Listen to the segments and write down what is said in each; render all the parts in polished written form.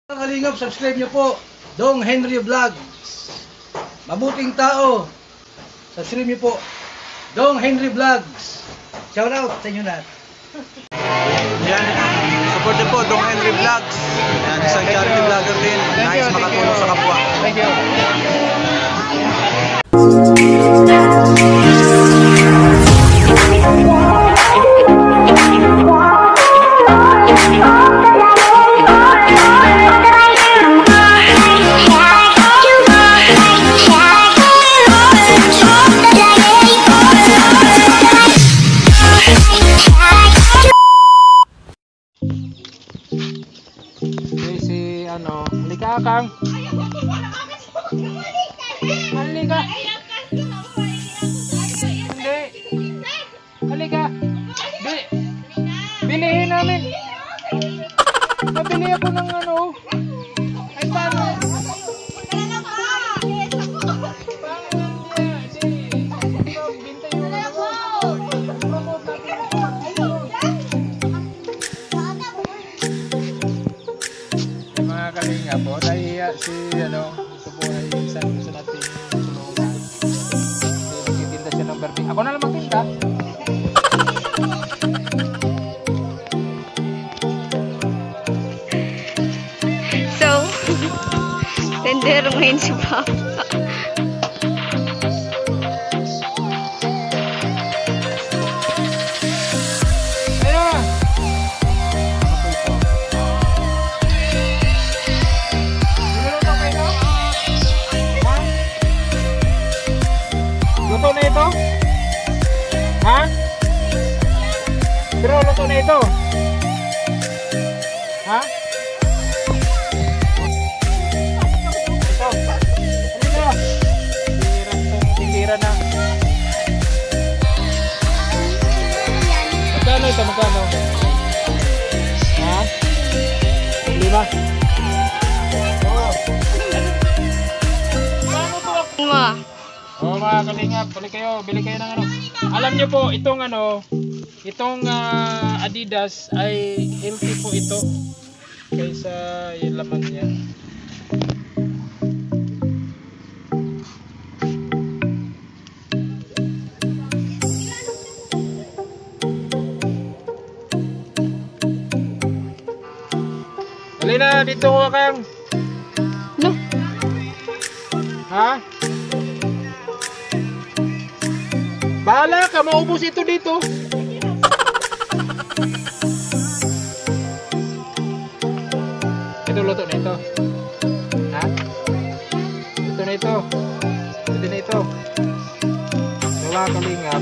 Kalingap, subscribe nyo po Dong Henry Vlog. Mabuting tao. Subscribe nyo po Dong Henry Vlogs. Shout out sa inyo na. Yan, support nyo po Dong Henry Vlogs. Yan, isang charity vlogger din. Nais makatulong sa kapwa. Thank you. Halika Kang. Halika. Hindi. Halika. Bilihin namin. Nabili ako ng ano. Ay paano? Kalinga po, nahihiya si ano, ito po ay isang gusto natin tulungan. Hindi magtitinda siya ng barbie. Ako na lang magtinda. So, tendero ngayon si Papa. Luto na ito? Ha? Pero luto na ito? Ha? Ito. Ano na? Tindira na. Magkano ito? Magkano? Ha? 5? Oh mga kalingap, bili kayo ng ano. Alam niyo po, itong ano, itong Adidas ay healthy po ito kaysa yung laman niya. Dali na, dito ko Kang. No. Ha? Bahala ka, maubos ito dito. Ito luto na ito. Ha? Ito na ito. Ito na ito. Wala kalingap.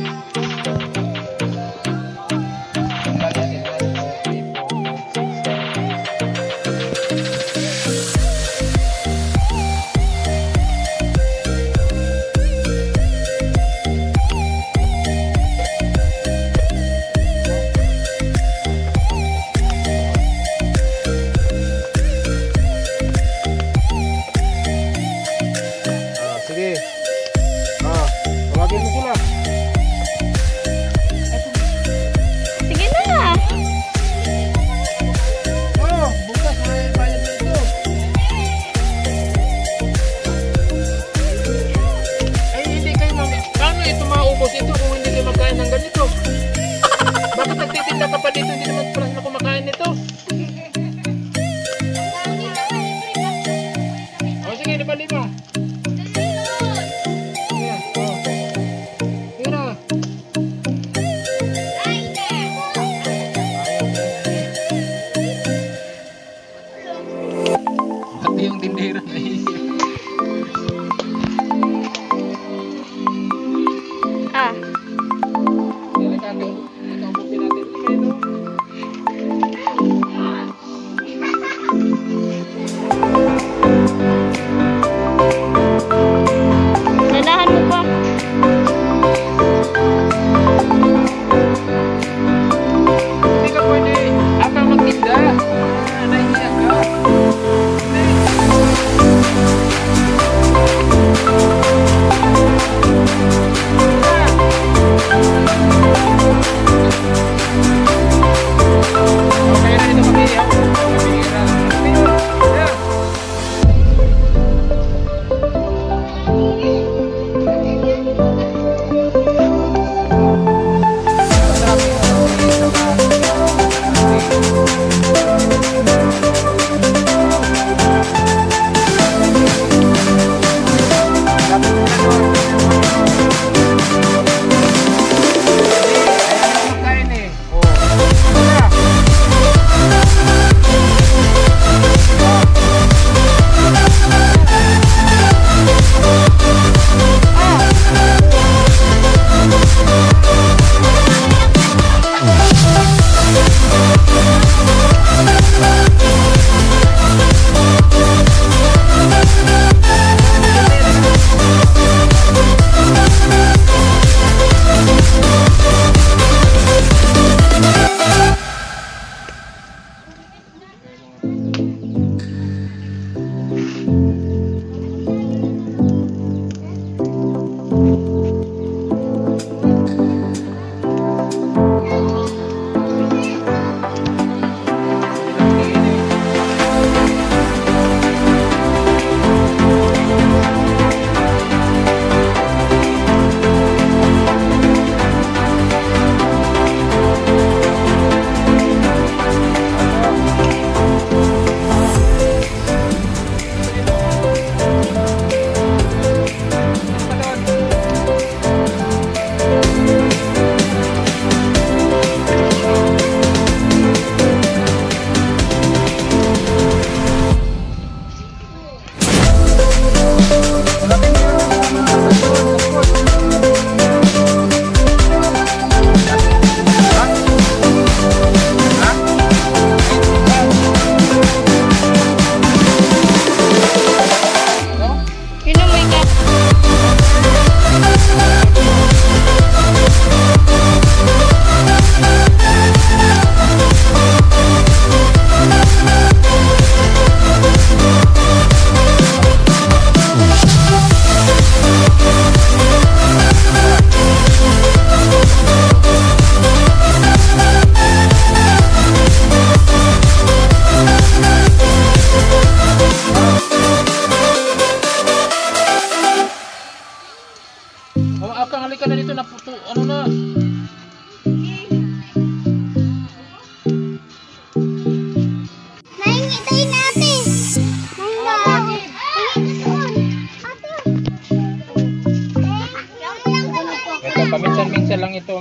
Sige. Tawagin mo sila. Sige na. Bukas may bayad na ito. Ay, hindi kayo paano ito maubos ito kung hindi kayo magkain ng ganito? Bakit nagtitinda ka pa dito? Hindi naman pala na kumakain nito. Sige, 5. Pati yung tindera na isip. Ah. Delikado. Ito ang bukin natin. Pero Dalahan mo pa. hindi ka pwede. Akang magtinda. Nahihiya ka.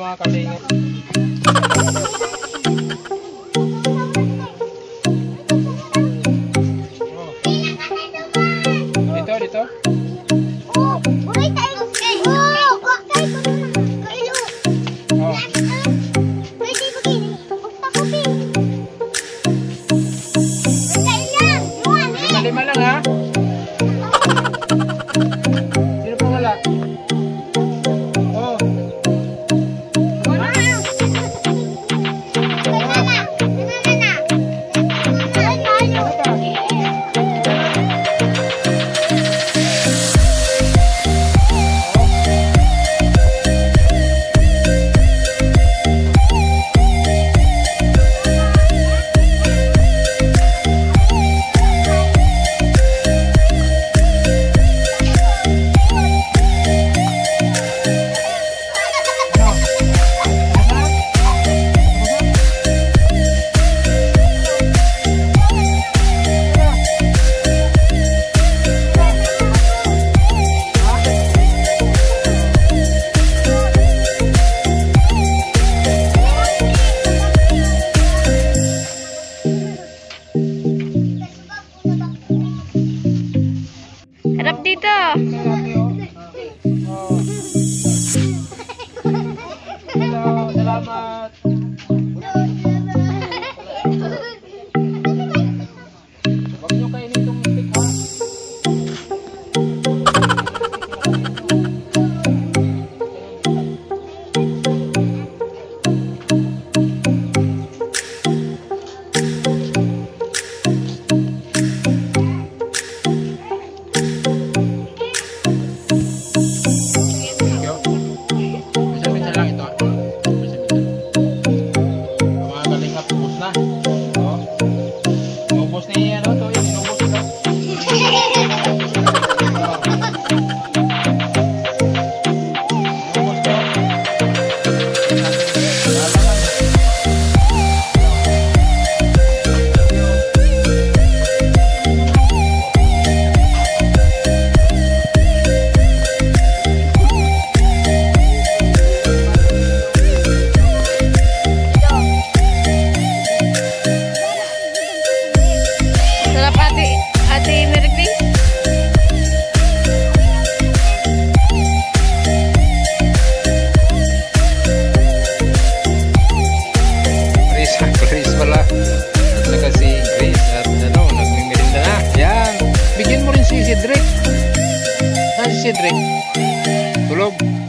mga kalingap. Oh. Dito. Oh. Lima lang ha. Sino pa wala? Oh. Harap dito. Hello, salamat. Huwag nyo kainin itong stick ha. Minsan-minsan lang ito. Minsan-minsan. Mga kalingap, ubos na. Oh. Ubos na yan, to. Yan, inubos na. Ubos na. Sarap ate Mergly. Grace pala. At saka si Grace at nagmimirinda na. Yan. Bigyan mo rin si Cedric. Saan si Cedric? Tulog.